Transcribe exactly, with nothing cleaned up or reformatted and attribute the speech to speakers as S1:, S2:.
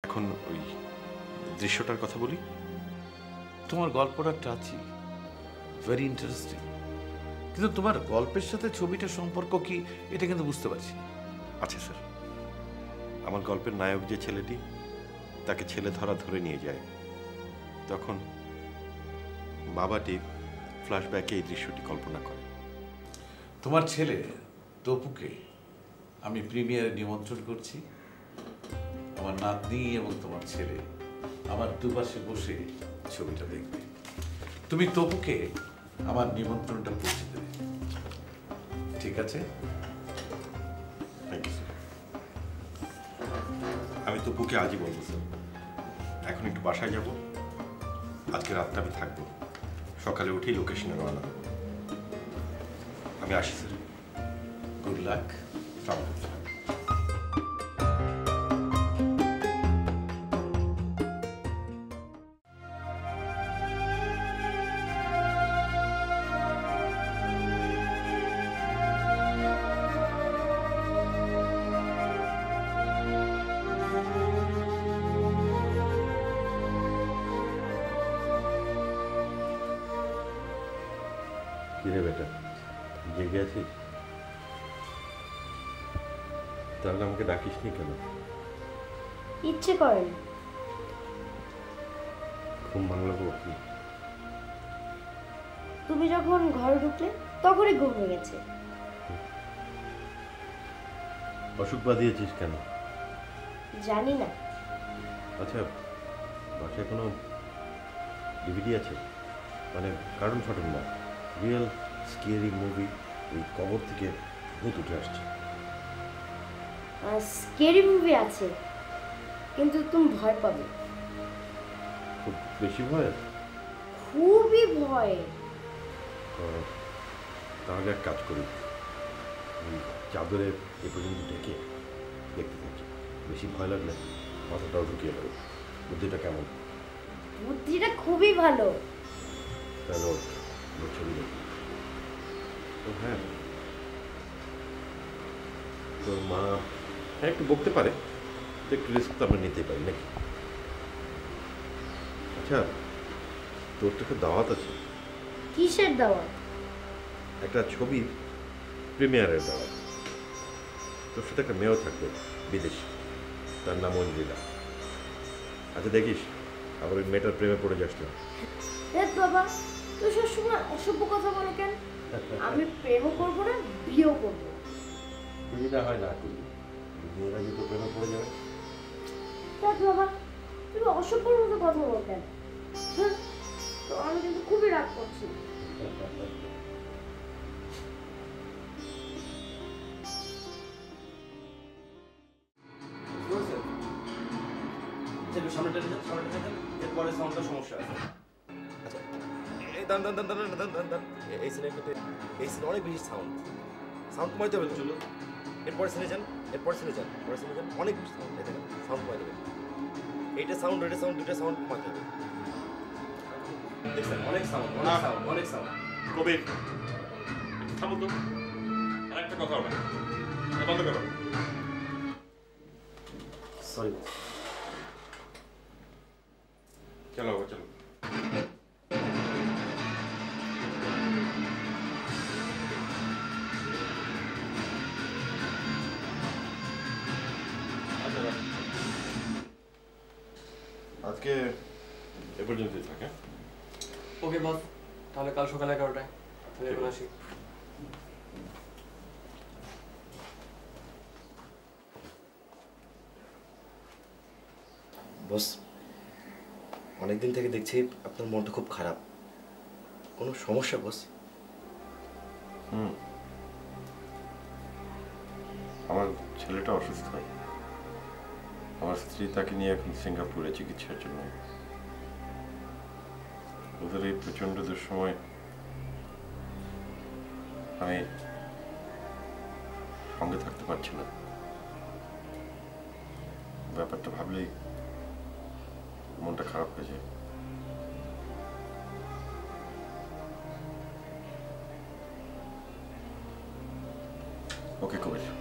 S1: এখন ওই দৃশ্যটার কথা বলি।
S2: তোমার গল্পটা টাচি, ভেরি ইন্টারেস্টিং, কিন্তু তোমার গল্পের সাথে ছবিটার সম্পর্ক কি এটা কিন্তু বুঝতে পারছি না।
S1: আচ্ছা স্যার, আমার গল্পের নায়ক যে ছেলেটি, তাকে ছেলে ধরা ধরে নিয়ে যায়, তখন বাবাটি ফ্ল্যাশব্যাকে এই দৃশ্যটি কল্পনা করে।
S2: তোমার ছেলে তপুকে আমি প্রিমিয়ারে নিমন্ত্রণ করছি। আমার নাতনি এবং তোমার ছেলে আমার দুপাশে বসে ছবিটা দেখবে। তুমি তপুকে আমার নিমন্ত্রণটা পৌঁছে দেবে, ঠিক আছে?
S1: Thank you sir. আমি তপুকে আজই বলবো স্যার। এখন একটু বাসায় যাব, আজকে রাতটা আমি থাকবো, সকালে উঠেই লোকেশনে রওনা দেবো। আমি আসি স্যার।
S2: Good luck.
S1: কিরে বেটা, জেগে আছিস? তাহলে আমাকে ডাকিস নি কেন?
S3: ইচ্ছে করেন।
S1: ঘুম ভাঙলো কি?
S3: তুমি যখন ঘরে ঢুকলে তখনই ঘুম হয়ে গেছে।
S1: অসুখ বাঁধিয়েছিস কেন?
S3: জানি না।
S1: আচ্ছা, বাসায় কোনো ডিভিডি আছে? মানে কার্টুন ফাটুন না, রিয়েল স্কেরি মুভি। ওই কবর থেকে ভূত উঠে আসছে।
S3: স্কেরি মুভি আছে, কিন্তু তুমি ভয় পাবে।
S1: খুব বেশি ভয়?
S3: খুবই ভয়।
S1: তাহলে এক কাজ করি, চাদরে এ পর্যন্ত ঢেকে দেখতে থাকি। বেশি ভয় লাগলে মাথাটাও ঢুকিয়ে দেবো। বুদ্ধিটা কেমন?
S3: বুদ্ধিটা খুবই ভালো।
S1: তাহলে ছবি দেখি। তো হ্যাঁ, তোর মা হ্যাঁ একটু বকতে পারে, তো একটু রিস্ক তো আমরা নিতেই পারি নাকি? আচ্ছা, তোর তো একটা দাওয়াত আছে।
S3: কিসের দাওয়াত?
S1: একটা ছবির প্রিমিয়ারের দাওয়াত। তোর সাথে একটা মেয়েও থাকবে, বিদেশি, তার নাম অঞ্জিলা। আচ্ছা দেখিস, আবার ওই মেয়েটার প্রেমে পড়ে যাস না।
S3: দেখ বাবা, তুই সবসময় অসভ্য কথা বলো কেন? আমি প্রেমও করবো না, বিয়েও করবো না।
S1: বিয়েটা হয় না করবি, মেয়েরা যদি প্রেমে পড়ে যাবে।
S3: দেখ বাবা, তুমি অসভ্যর মতো কথা বলো কেন? হ্যাঁ, তো আমি কিন্তু খুবই রাগ করছি।
S4: সামনেটা সামনেটা এরপরে সাউন্ডটা সমস্যা আছে। আচ্ছা, এই দান দান দান দান দান দান দান এই সিনে কিন্তু এই সিনে অনেক বেশি সাউন্ড সাউন্ড কমাইতে হবে। চলো এরপরে সিনে যান, এরপরে সিনে যান, পরে সিনে যান, অনেক বেশি সাউন্ড। এই দেখেন সাউন্ড কমাইতে হবে। এইটা সাউন্ড, এটা সাউন্ড, দুটো সাউন্ড কমাইতে হবে। দেখছেন অনেক সাউন্ড, অনেক সাউন্ড, অনেক সাউন্ড।
S1: কবির থামো তো, আরেকটা কথা হবে, বন্ধ করো।
S4: সরি,
S1: চলো চলো। আজকে এ পর্যন্তই থাকে।
S5: ওকে বস, তাহলে কাল সকাল এগারোটায় আমি এখন আসি।
S4: বস, অনেকদিন থেকে দেখছি আপনার মনটা খুব খারাপ। কোনো সমস্যা বস?
S1: হুম, আমার ছেলেটা অসুস্থ। আমার স্ত্রী তাকে নিয়ে এখন সিঙ্গাপুরে চিকিৎসার জন্য। ওদের এই প্রচন্ড দুঃসময় আমি সঙ্গে থাকতে পারছি না। ব্যাপারটা ভাবলেই মনটা খারাপ হয়ে যায়। ওকে কবির।